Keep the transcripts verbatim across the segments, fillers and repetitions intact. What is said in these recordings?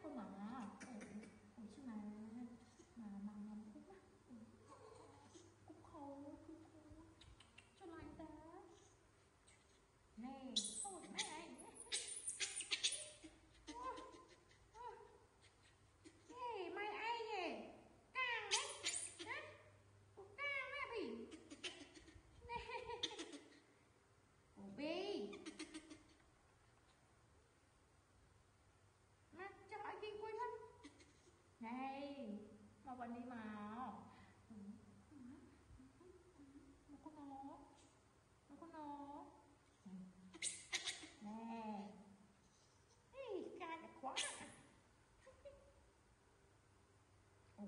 con mà. Ủa, ủa chứ mà mà mà ngầm cũng á, cũng khô cũng khô cho lạnh ta nè thôi mấy anh ê mày ai vậy càng đấy hả cũng càng đấy bị nè ủa bi mà cho hỏi kinh quên không này mau vào đi mau nó có nó nó có nó nè ê ca đã quá à. Ồ.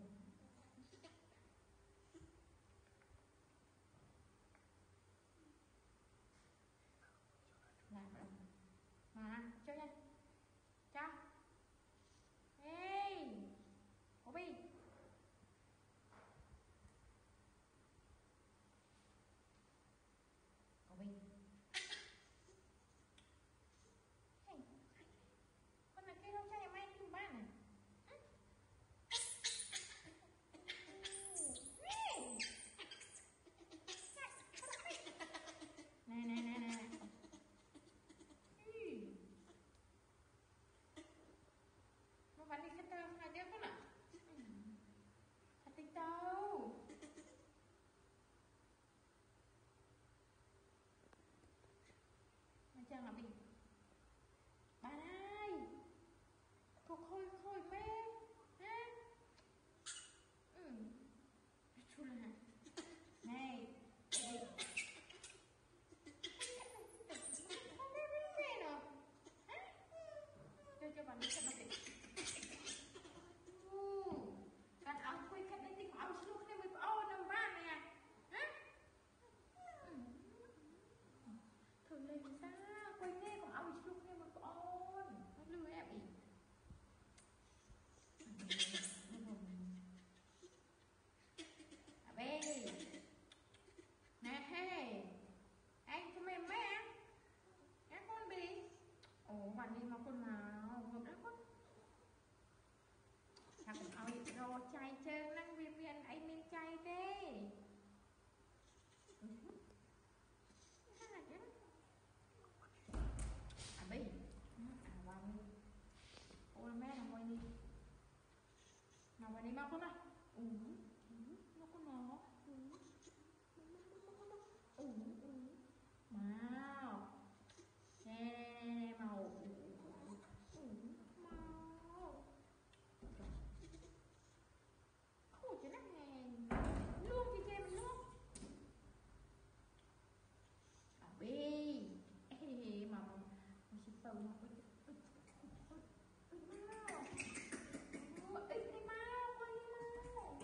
Làm mà cho nha cho ê có bi có bi hey. Con này kia đâu cho nhà mày đi ba này nè nè nè nè nó bắn đi cái tao hai đứa con ạ thật tích đâu mày chẳng là mình bà đây cô khôi khôi mê ha ừ chú là này cho cho bạn đi xem mặt kan aku ikat nanti kau harus lu kena berapa enam ban nè hả thử lên sao quay nghe còn ông lu kena berapa on lu em ý Bê nè hey anh cho mày mấy ăn ăn con bì ồ bạn đi mà con nào hợp lắm con thằng cũng ao rô chay trơn năng viên viên ấy men chay thế à bì à vào đi ô là mẹ là ngồi đi nào vào đi mau con ơi ừ nó có nó ừ ừ ừ mau nè màu mau ôi trời đất nè luôn chị chơi mình luôn à bi ê mà mà shipper mà mau ít đi mau quay đi mau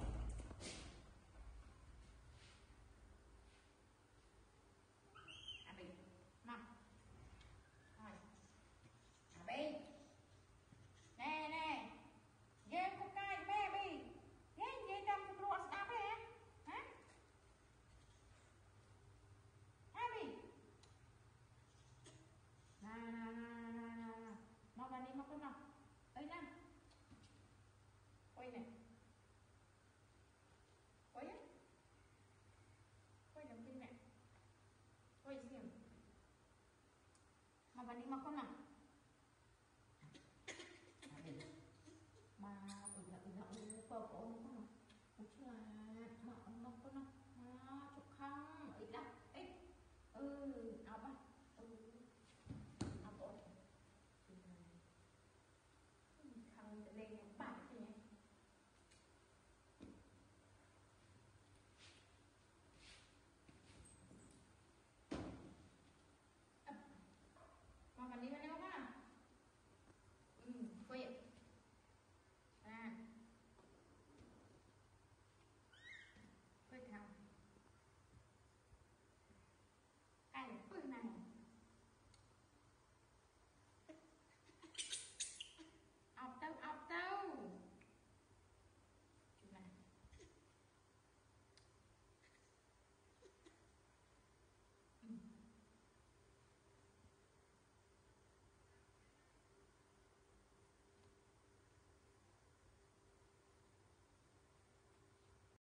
à bi mau rồi à bi nè nè game của cai mẹ bi game gì trong cuộc đua đạp đấy hả hả hả bi nè nè nè nè nè mau vào đi mau con nào ấy nè quay nè